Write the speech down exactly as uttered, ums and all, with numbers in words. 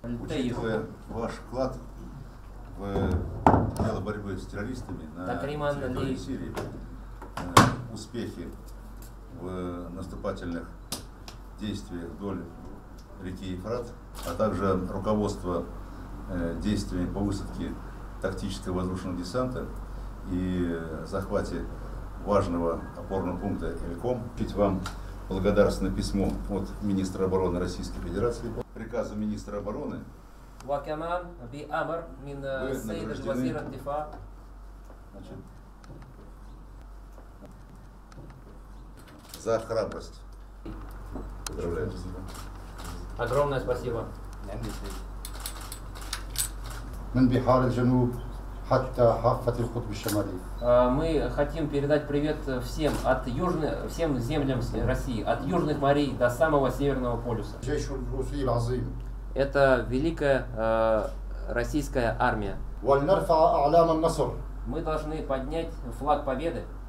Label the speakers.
Speaker 1: Учитывая ваш вклад в дело борьбы с террористами на территории Сирии, успехи в наступательных действиях вдоль реки Ефрат, а также руководство действиями по высадке тактического воздушного десанта и захвате важного опорного пункта Эльком. Вам благодарственное письмо от министра обороны Российской Федерации. Приказу министра обороны вы награждены, значит, за храбрость. Поздравляю.
Speaker 2: Огромное спасибо. Мы хотим передать привет всем от южных, всем землям России, от южных морей до самого северного полюса. Это великая э, российская армия. Мы должны поднять флаг победы.